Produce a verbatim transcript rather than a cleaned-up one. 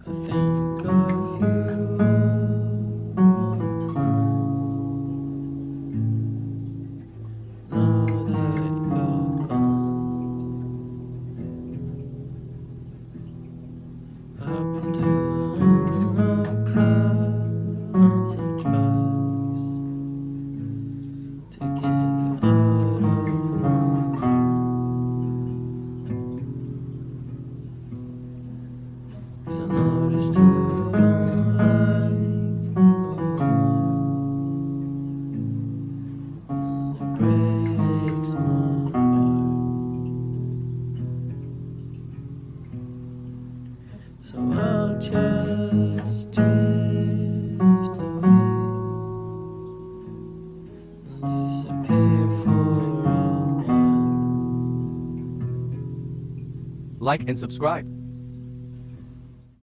I think of you all the time. Now that you're gone, I've been doing all kinds of drugs to get you out of one. Cause I noticed you don't like me no more, and it breaks my heart. So I'll just drift away and disappear for a while. Like and subscribe.